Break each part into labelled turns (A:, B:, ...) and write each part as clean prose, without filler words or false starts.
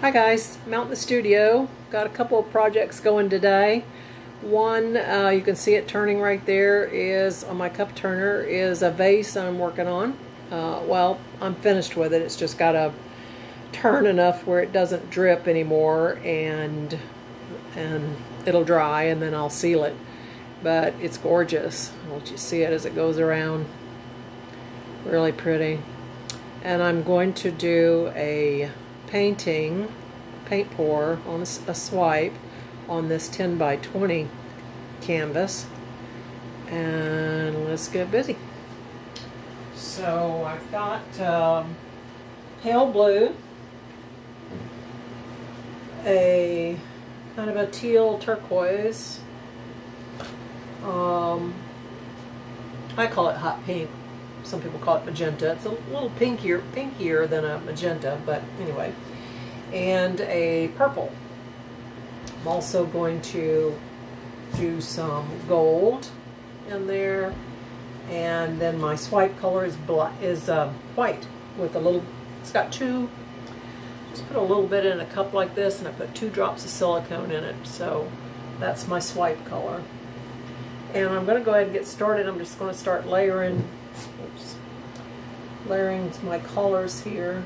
A: Hi guys, I'm out in the studio. Got a couple of projects going today. One, you can see it turning right there, is on my cup turner, is a vase I'm working on. Well, I'm finished with it. It's just got to turn enough where it doesn't drip anymore, and it'll dry, and then I'll seal it. But it's gorgeous. I'll let you see it as it goes around. Really pretty. And I'm going to do a paint pour on a swipe on this 10 by 20 canvas, and let's get busy. So I've got pale blue, a kind of a teal turquoise, I call it hot pink. Some people call it magenta. It's a little pinkier than a magenta, but anyway. And a purple. I'm also going to do some gold in there, and then my swipe color is white with a little. It's got two. Just put a little bit in a cup like this, and I put 2 drops of silicone in it. So that's my swipe color. And I'm going to go ahead and get started. I'm just going to start layering. Oops. Layering my colors here.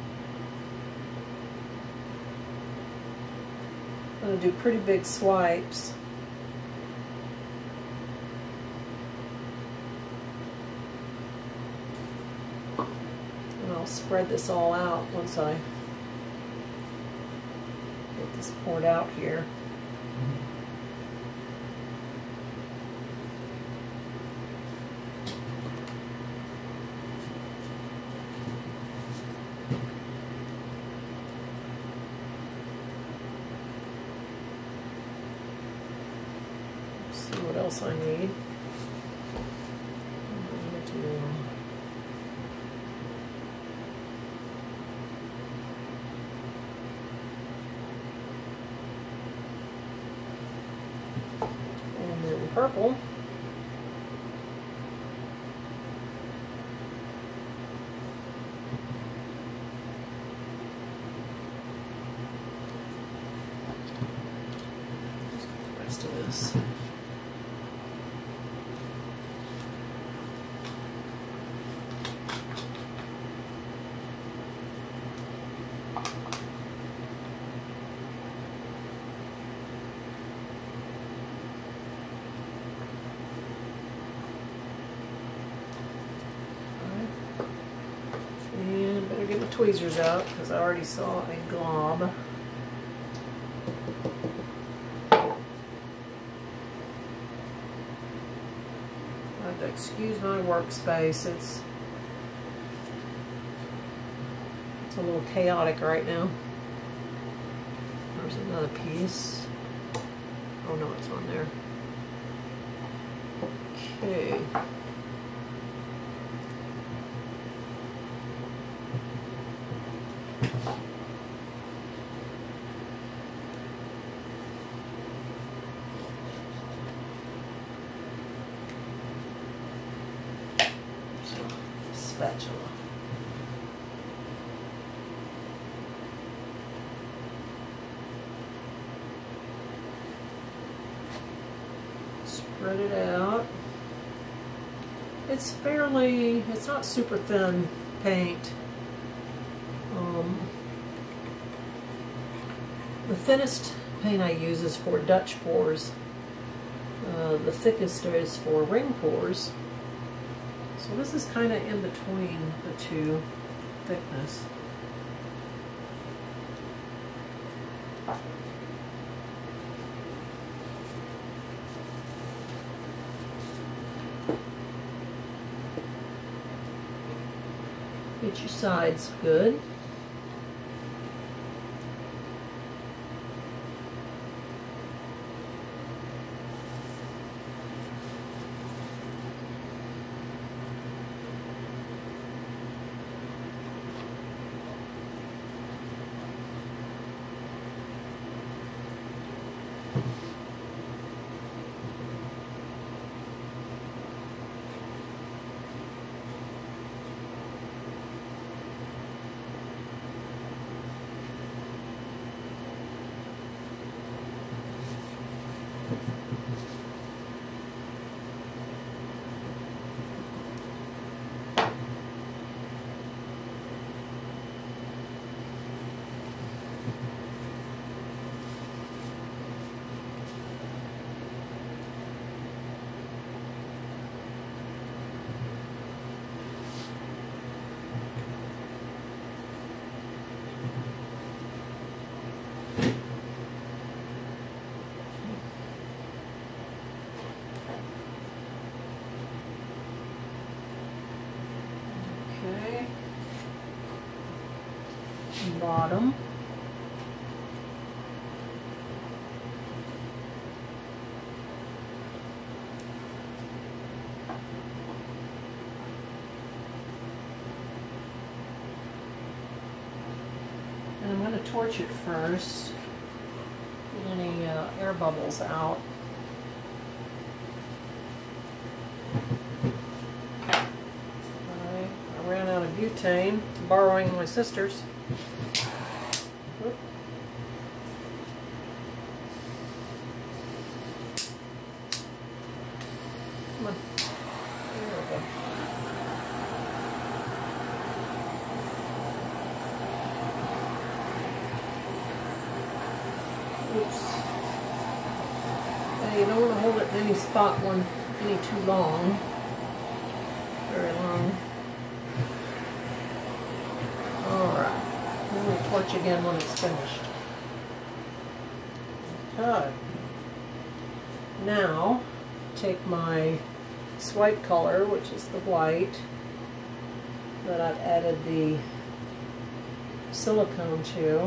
A: I'm going to do pretty big swipes. And I'll spread this all out once I get this poured out here. See what else I need. And then purple. Let's get the rest of this. And better get the tweezers out because I already saw a glob. I have to excuse my workspace. It's a little chaotic right now. There's another piece. Oh no, it's on there. Okay. Spatula. Spread it out. It's not super thin paint. The thinnest paint I use is for Dutch pours. The thickest is for ring pours. So this is kind of in between the two thickness. Get your sides good. bottom. And I'm going to torch it first, get any air bubbles out. I ran out of butane, borrowing my sister's. Whoop. Come on. There we go. Oops. You don't want to hold it in any spot any too long. Very long. Alright. Then we'll torch again when it's finished. Okay. Now, take my swipe color, which is the white, that I've added the silicone to.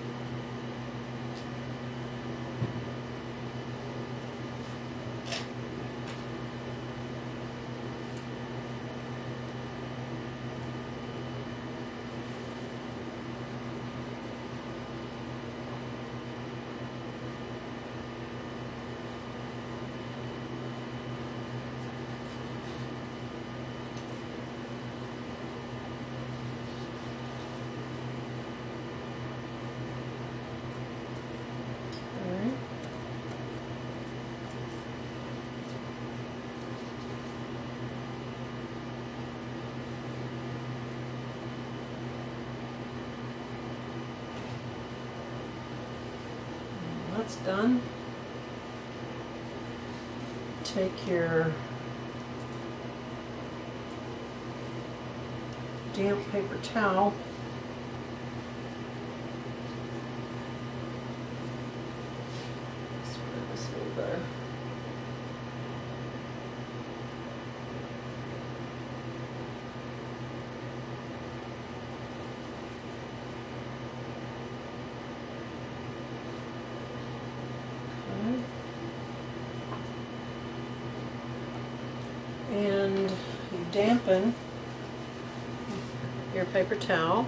A: That's done. Take your damp paper towel, spread this a little better. And you dampen your paper towel.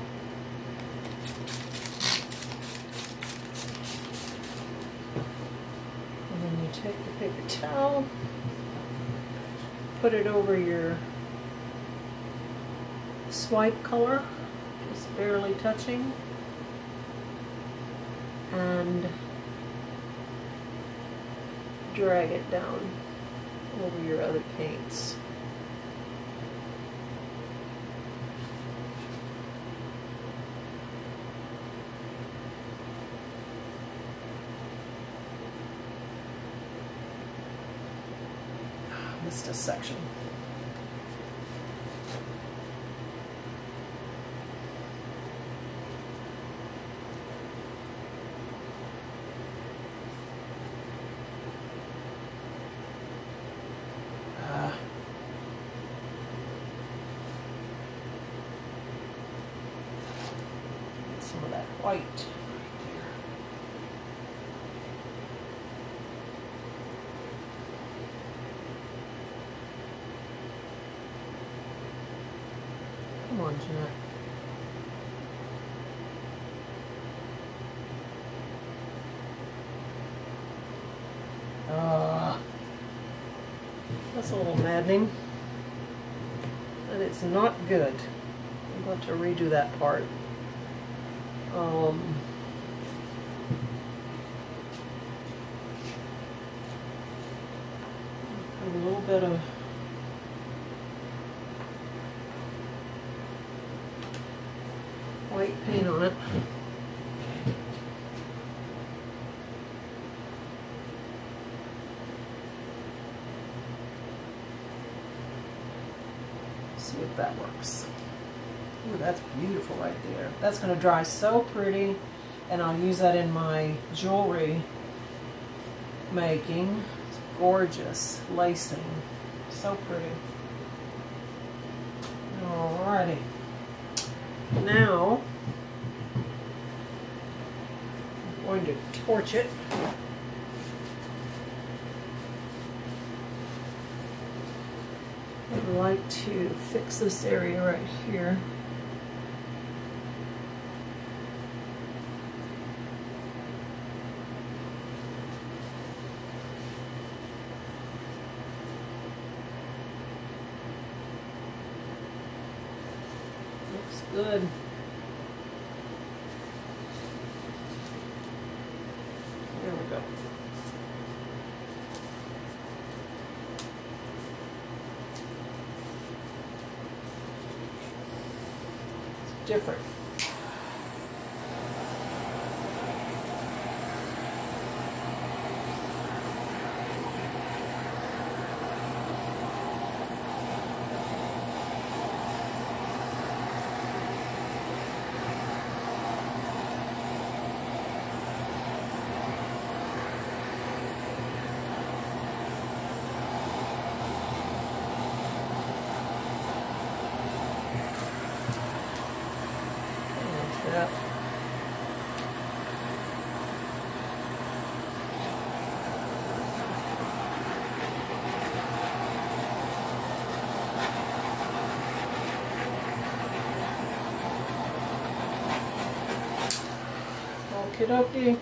A: And then you take the paper towel, put it over your swipe color, just barely touching, and drag it down over your other paints. Missed a section. Some of that white right there. Come on, Jeanette. That's a little maddening. And it's not good. I'm going to redo that part. A little bit of white paint on it. See if that works. Ooh, that's beautiful right there. That's going to dry so pretty, and I'll use that in my jewelry making. It's gorgeous lacing, so pretty. Alrighty. Now going to torch it. I'd like to fix this area right here. Looks good. There we go. It's different. That. Okie dokie.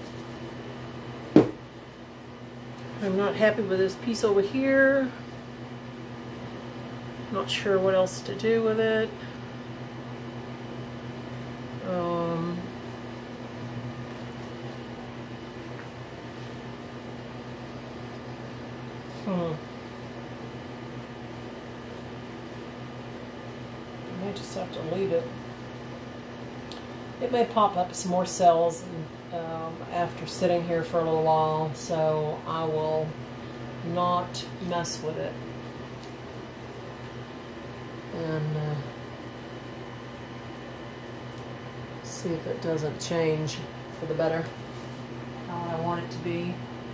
A: I'm not happy with this piece over here. Not sure what else to do with it. I may just have to leave it. It may pop up some more cells after sitting here for a little while, so I will not mess with it. And see if it doesn't change for the better how I want it to be.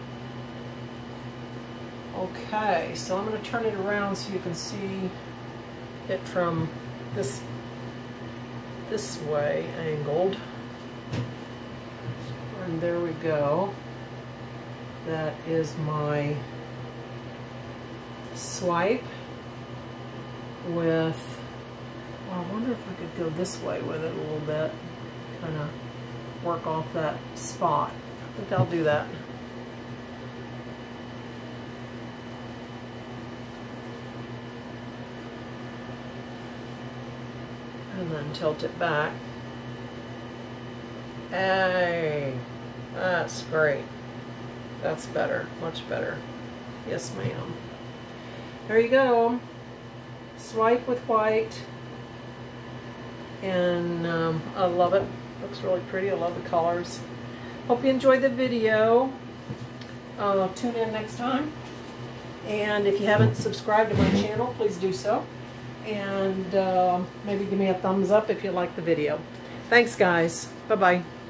A: Okay, so I'm going to turn it around so you can see it from this way angled. And there we go. That is my swipe with, well, I wonder if I could go this way with it a little bit, kind of work off that spot. I think I'll do that. And then tilt it back. Hey, that's great. That's better, much better. Yes, ma'am. There you go. Swipe with white. And I love it. Looks really pretty. I love the colors. Hope you enjoyed the video. Tune in next time. And if you haven't subscribed to my channel, please do so. And maybe give me a thumbs up if you like the video. Thanks, guys. Bye-bye.